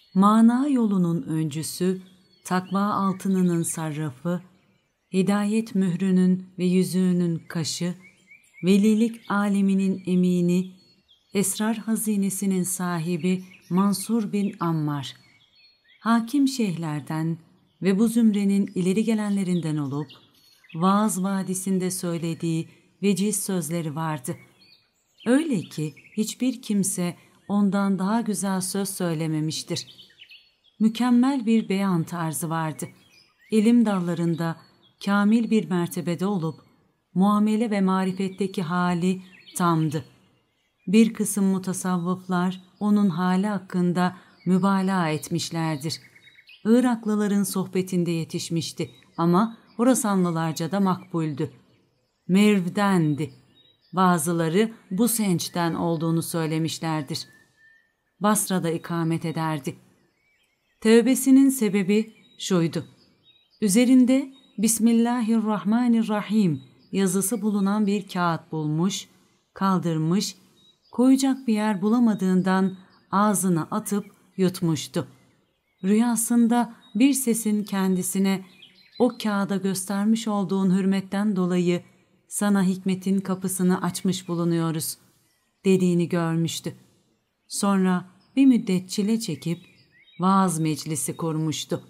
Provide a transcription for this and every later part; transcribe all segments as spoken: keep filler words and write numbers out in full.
mana yolunun öncüsü, takva altınının sarrafı, hidayet mührünün ve yüzüğünün kaşı, velilik aleminin emini, esrar hazinesinin sahibi Mansur bin Ammar, hakim şeyhlerden ve bu zümrenin ileri gelenlerinden olup, Vaaz Vadisi'nde söylediği veciz sözleri vardı. Öyle ki hiçbir kimse ondan daha güzel söz söylememiştir. Mükemmel bir beyan tarzı vardı. İlim dallarında kamil bir mertebede olup, muamele ve marifetteki hali tamdı. Bir kısım mutasavvıflar onun hali hakkında mübalağa etmişlerdir. Iraklıların sohbetinde yetişmişti ama Horasanlılarca da makbuldü. Merv'dendi. Bazıları bu sençten olduğunu söylemişlerdir. Basra'da ikamet ederdi. Tevbesinin sebebi şuydu. Üzerinde Bismillahirrahmanirrahim yazısı bulunan bir kağıt bulmuş, kaldırmış, koyacak bir yer bulamadığından ağzına atıp yutmuştu. Rüyasında bir sesin kendisine o kağıda göstermiş olduğun hürmetten dolayı sana hikmetin kapısını açmış bulunuyoruz dediğini görmüştü. Sonra bir müddet çile çekip vaaz meclisi kurmuştu.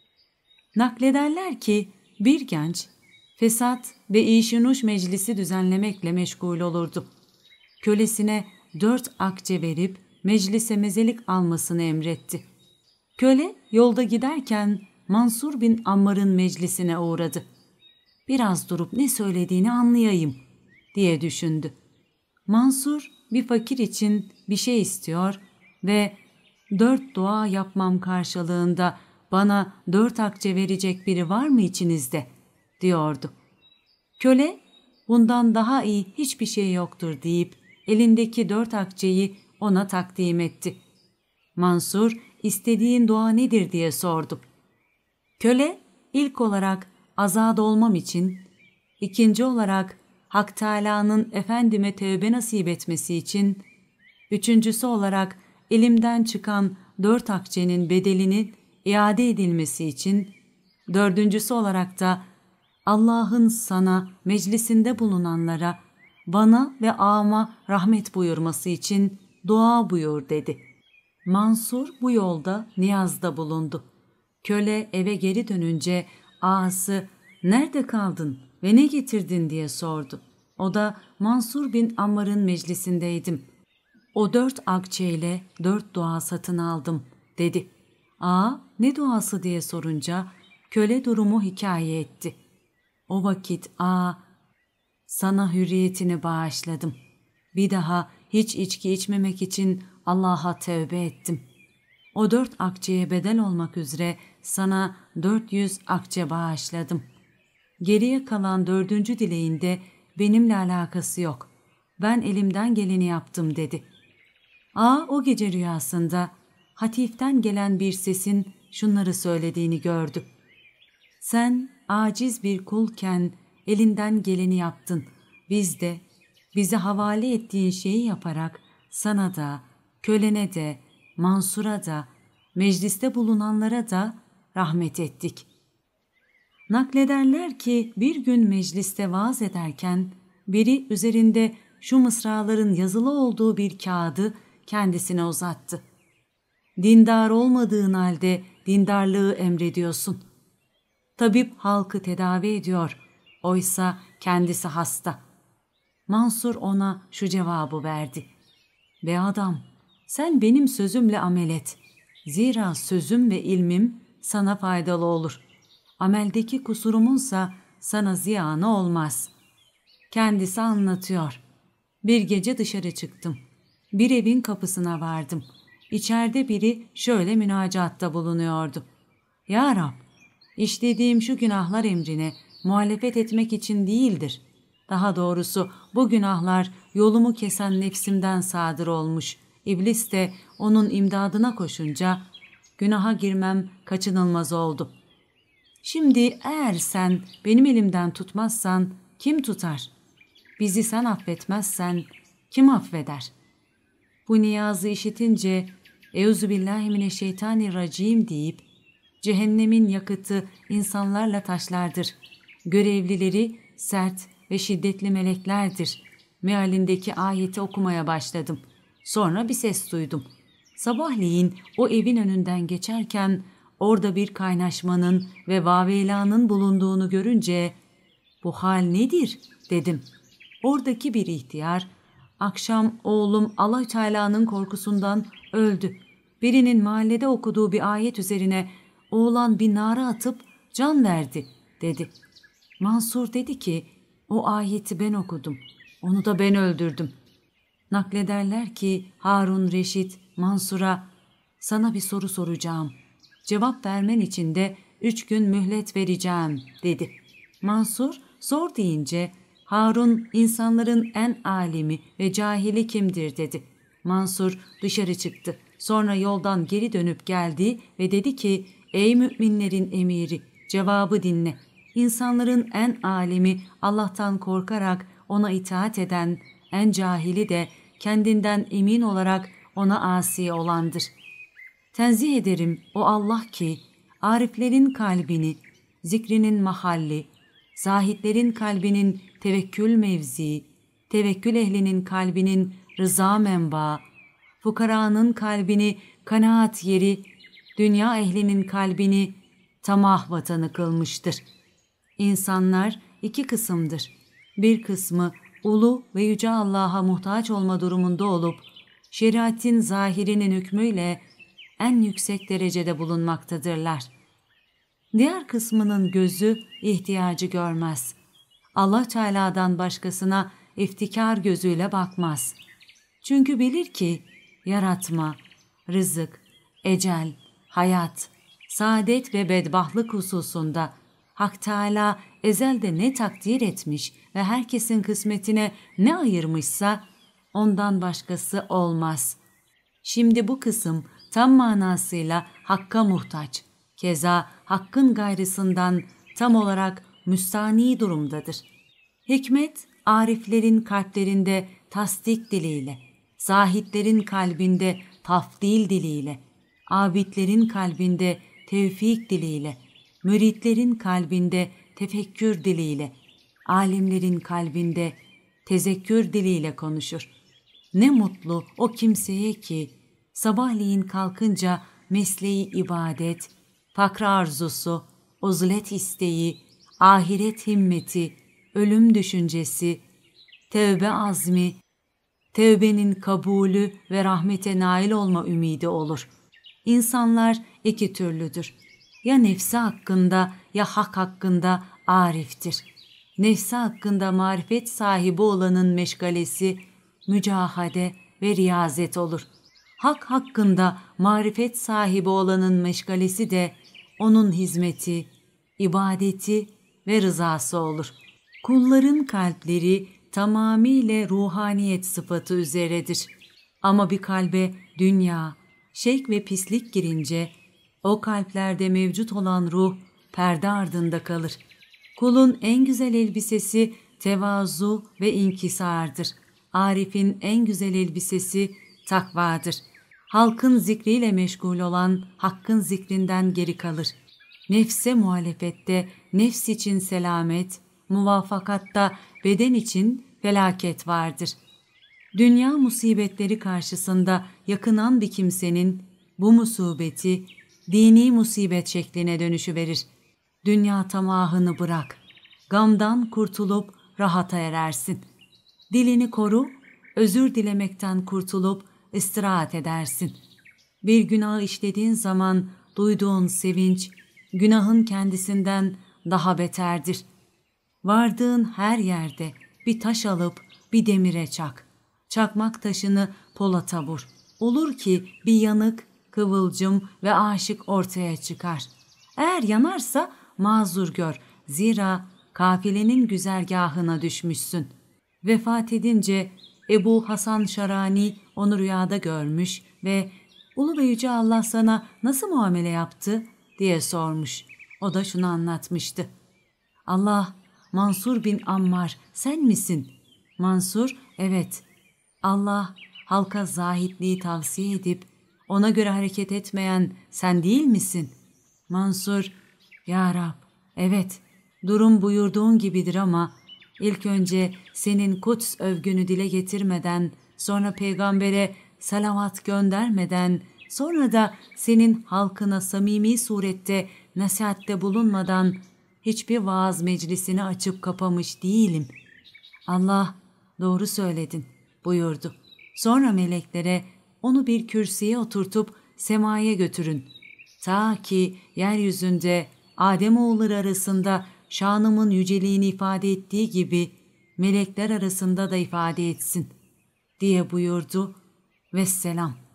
Naklederler ki bir genç fesat ve işinuş meclisi düzenlemekle meşgul olurdu. Kölesine dört akçe verip meclise mezelik almasını emretti. Köle yolda giderken Mansur bin Ammar'ın meclisine uğradı. Biraz durup ne söylediğini anlayayım diye düşündü. Mansur bir fakir için bir şey istiyor ve dört dua yapmam karşılığında bana dört akçe verecek biri var mı içinizde diyordu. Köle bundan daha iyi hiçbir şey yoktur deyip elindeki dört akçeyi ona takdim etti. Mansur istediğin dua nedir diye sordu. Köle ilk olarak azad olmam için, ikinci olarak Hak Teâlâ'nın efendime tevbe nasip etmesi için, üçüncüsü olarak elimden çıkan dört akçenin bedelinin iade edilmesi için, dördüncüsü olarak da Allah'ın sana meclisinde bulunanlara, bana ve ağama rahmet buyurması için dua buyur dedi. Mansur bu yolda niyazda bulundu. Köle eve geri dönünce ağası nerede kaldın ve ne getirdin diye sordu. O da Mansur bin Ammar'ın meclisindeydim. O dört akçeyle dört dua satın aldım dedi. Ağa ne duası diye sorunca köle durumu hikaye etti. O vakit ağa sana hürriyetini bağışladım. Bir daha hiç içki içmemek için Allah'a tevbe ettim. O dört akçeye bedel olmak üzere sana dört yüz akçe bağışladım. Geriye kalan dördüncü dileğinde benimle alakası yok. Ben elimden geleni yaptım dedi. Ağa o gece rüyasında hatiften gelen bir sesin şunları söylediğini gördü. Sen aciz bir kulken elinden geleni yaptın. Biz de bize havale ettiğin şeyi yaparak sana da, kölene de, Mansur'a da, mecliste bulunanlara da rahmet ettik. Naklederler ki bir gün mecliste vaaz ederken biri üzerinde şu mısraların yazılı olduğu bir kağıdı kendisine uzattı. Dindar olmadığın halde dindarlığı emrediyorsun. Tabip halkı tedavi ediyor, oysa kendisi hasta. Mansur ona şu cevabı verdi. Be adam, sen benim sözümle amel et. Zira sözüm ve ilmim sana faydalı olur. Ameldeki kusurumunsa sana ziyanı olmaz. Kendisi anlatıyor. Bir gece dışarı çıktım. Bir evin kapısına vardım. İçeride biri şöyle münacatta bulunuyordu. Ya Rab, işlediğim şu günahlar emrine muhalefet etmek için değildir. Daha doğrusu bu günahlar yolumu kesen nefsimden sadır olmuş. İblis de onun imdadına koşunca günaha girmem kaçınılmaz oldu. Şimdi eğer sen benim elimden tutmazsan kim tutar? Bizi sen affetmezsen kim affeder? Bu niyazı işitince Euzubillahimineşşeytanirracim deyip, cehennemin yakıtı insanlarla taşlardır. Görevlileri sert ve şiddetli meleklerdir. Mealindeki ayeti okumaya başladım. Sonra bir ses duydum. Sabahleyin o evin önünden geçerken orada bir kaynaşmanın ve vavelanın bulunduğunu görünce "Bu hal nedir?" dedim. Oradaki bir ihtiyar, "Akşam oğlum Allah Teala'nın korkusundan öldü. Birinin mahallede okuduğu bir ayet üzerine oğlan bir nara atıp can verdi," dedi. Mansur dedi ki, "O ayeti ben okudum. Onu da ben öldürdüm." Naklederler ki Harun Reşit Mansur'a, "Sana bir soru soracağım. Cevap vermen için de üç gün mühlet vereceğim," dedi. Mansur sor deyince, "Harun insanların en alimi ve cahili kimdir?" dedi. Mansur dışarı çıktı. Sonra yoldan geri dönüp geldi ve dedi ki, "Ey müminlerin emiri, cevabı dinle. İnsanların en alimi Allah'tan korkarak ona itaat eden, en cahili de kendinden emin olarak ona asi olandır. Tenzih ederim o Allah ki ariflerin kalbini, zikrinin mahalli, zahitlerin kalbinin tevekkül mevzi, tevekkül ehlinin kalbinin rıza menba, fukaranın kalbini kanaat yeri, dünya ehlinin kalbini tamah vatanı kılmıştır. İnsanlar iki kısımdır. Bir kısmı ulu ve yüce Allah'a muhtaç olma durumunda olup, şeriatin zahirinin hükmüyle en yüksek derecede bulunmaktadırlar. Diğer kısmının gözü ihtiyacı görmez. Allah Teala'dan başkasına iftikar gözüyle bakmaz. Çünkü bilir ki yaratma, rızık, ecel, hayat, saadet ve bedbahtlık hususunda Hak Teala ezelde ne takdir etmiş ve herkesin kısmetine ne ayırmışsa ondan başkası olmaz. Şimdi bu kısım tam manasıyla Hakk'a muhtaç. Keza Hakk'ın gayrısından tam olarak müstani durumdadır. Hikmet, ariflerin kalplerinde tasdik diliyle, zahitlerin kalbinde tafdil diliyle, abidlerin kalbinde tevfik diliyle, müritlerin kalbinde tefekkür diliyle, alimlerin kalbinde tezekkür diliyle konuşur. Ne mutlu o kimseye ki sabahleyin kalkınca mesleği ibadet, fakr arzusu, uzlet isteği, ahiret himmeti, ölüm düşüncesi, tevbe azmi, tevbenin kabulü ve rahmete nail olma ümidi olur. İnsanlar iki türlüdür. Ya nefsi hakkında ya hak hakkında ariftir. Nefsi hakkında marifet sahibi olanın meşgalesi, mücahade ve riyazet olur. Hak hakkında marifet sahibi olanın meşgalesi de onun hizmeti, ibadeti ve rızası olur. Kulların kalpleri tamamıyla ruhaniyet sıfatı üzeredir. Ama bir kalbe dünya, şek ve pislik girince o kalplerde mevcut olan ruh perde ardında kalır. Kulun en güzel elbisesi tevazu ve inkisardır. Arif'in en güzel elbisesi takvadır. Halkın zikriyle meşgul olan Hakk'ın zikrinden geri kalır. Nefse muhalefette nefs için selamet, muvafakatta beden için felaket vardır. Dünya musibetleri karşısında yakınan bir kimsenin bu musibeti dini musibet şekline dönüşüverir. Dünya tamahını bırak, gamdan kurtulup rahata erersin. Dilini koru, özür dilemekten kurtulup istirahat edersin. Bir günah işlediğin zaman duyduğun sevinç, günahın kendisinden daha beterdir. Vardığın her yerde bir taş alıp bir demire çak. Çakmak taşını polata vur. Olur ki bir yanık, kıvılcım ve aşık ortaya çıkar. Eğer yanarsa mazur gör. Zira kafilenin güzergahına düşmüşsün. Vefat edince Ebu Hasan Şarani onu rüyada görmüş ve "Ulu ve Yüce Allah sana nasıl muamele yaptı?" diye sormuş. O da şunu anlatmıştı. "Allah, Mansur bin Ammar sen misin?" Mansur, "Evet." Allah halka zahitliği tavsiye edip ona göre hareket etmeyen sen değil misin? Mansur, Ya Rab, evet, durum buyurduğun gibidir ama ilk önce senin Kuds övgünü dile getirmeden, sonra peygambere salavat göndermeden, sonra da senin halkına samimi surette nasihatte bulunmadan hiçbir vaaz meclisini açıp kapamış değilim. Allah, doğru söyledin buyurdu. Sonra meleklere onu bir kürsüye oturtup semaya götürün. Ta ki yeryüzünde Ademoğulları arasında şanımın yüceliğini ifade ettiği gibi melekler arasında da ifade etsin diye buyurdu. Vesselam.